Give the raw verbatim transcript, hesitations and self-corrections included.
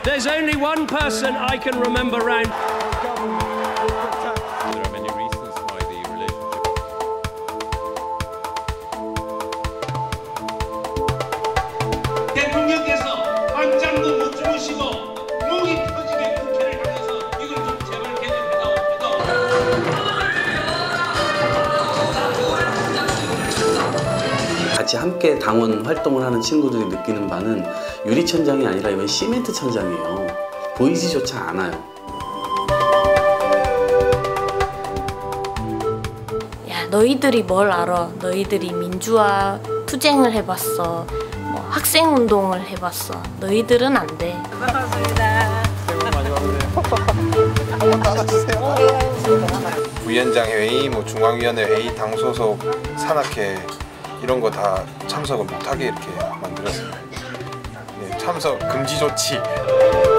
There's only one person I can remember round. There are many reasons why the relationship. 대통령께서 밤잠도 못 주무시고 목이 터지게 국회를 향해서 이걸 좀 제발 개념해다옵니다. 같이 함께 당원 활동을 하는 친구들이 느끼는 바는 유리천장이 아니라 이건 시멘트 천장이에요. 보이지조차 않아요. 야, 너희들이 뭘 알아? 너희들이 민주화 투쟁을 해봤어. 뭐 학생운동을 해봤어. 너희들은 안 돼. 고맙습니다. 새해 복 많이 받으세요. 한번 따라주세요. 위원장 회의, 뭐 중앙위원회 회의, 당 소속, 산악회 이런 거 다 참석을 못하게 이렇게 만들었습니다. 네, 참석 금지 조치.